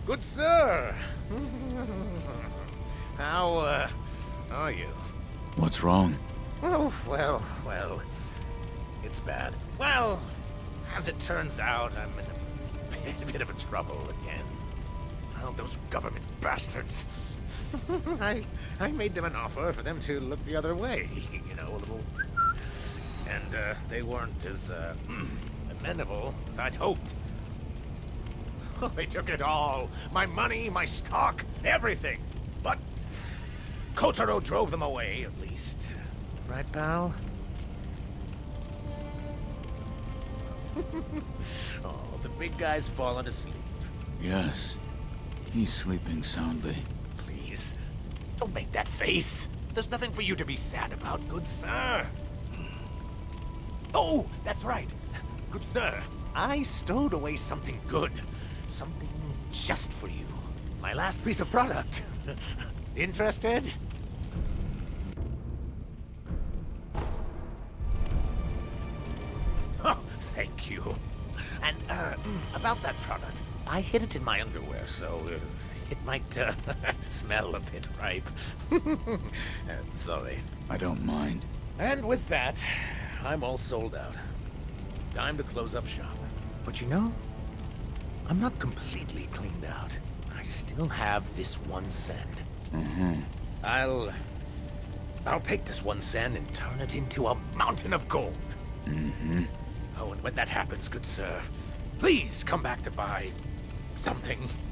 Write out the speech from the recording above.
Good sir! How are you? What's wrong? Oh, well, it's bad. Well, as it turns out, I'm in a bit of a trouble again. Well, those government bastards. I made them an offer for them to look the other way, you know, a little... And, they weren't as, amenable as I'd hoped. Oh, they took it all. My money, my stock, everything. But Kotaro drove them away, at least. Right, pal? Oh, the big guy's fallen asleep. Yes. He's sleeping soundly. Please, don't make that face. There's nothing for you to be sad about, good sir. Oh, that's right. Good sir, I stowed away something good. Something just for you. My last piece of product. Interested? Oh, thank you. And, about that product. I hid it in my underwear, so it might, smell a bit ripe. Sorry. I don't mind. And with that, I'm all sold out. Time to close up shop. But you know, I'm not completely cleaned out. I still have this 1 cent. I'll take this 1 cent and turn it into a mountain of gold. Oh, and when that happens, good sir, please come back to buy something.